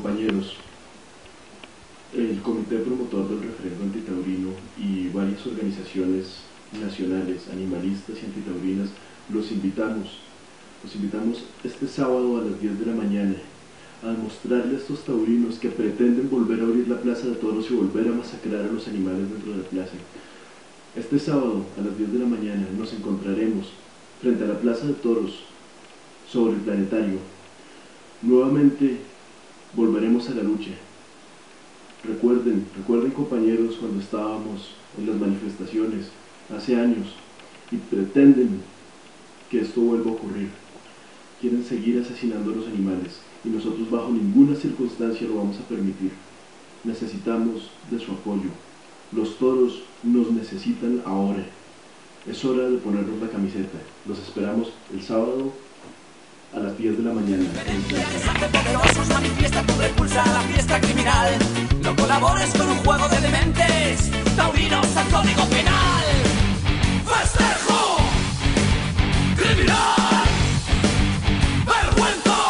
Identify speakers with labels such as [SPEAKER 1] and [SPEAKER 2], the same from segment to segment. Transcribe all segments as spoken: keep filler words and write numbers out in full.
[SPEAKER 1] Compañeros, el comité promotor del referendo antitaurino y varias organizaciones nacionales, animalistas y antitaurinas, los invitamos, los invitamos este sábado a las diez de la mañana a demostrarle a estos taurinos que pretenden volver a abrir la plaza de toros y volver a masacrar a los animales dentro de la plaza. Este sábado a las diez de la mañana nos encontraremos frente a la plaza de toros sobre el planetario. Nuevamente volveremos a la lucha. Recuerden, recuerden compañeros, cuando estábamos en las manifestaciones hace años y pretenden que esto vuelva a ocurrir. Quieren seguir asesinando a los animales y nosotros bajo ninguna circunstancia lo vamos a permitir. Necesitamos de su apoyo. Los toros nos necesitan ahora. Es hora de ponernos la camiseta. Los esperamos el sábado a las diez de la mañana.
[SPEAKER 2] Manifiesta tu repulsa a la fiesta criminal. No colabores con un juego de dementes. Taurinos al código penal. ¡Festejo! ¡Criminal! ¡Vergüenza!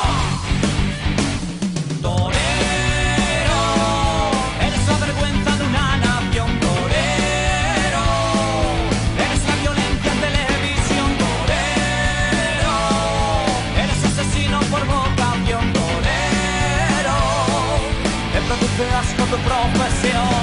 [SPEAKER 2] Torero, eres la vergüenza de una nación. Torero, eres la violencia en televisión. Torero, eres asesino por vocación. Torero, te produce asco tu profesión.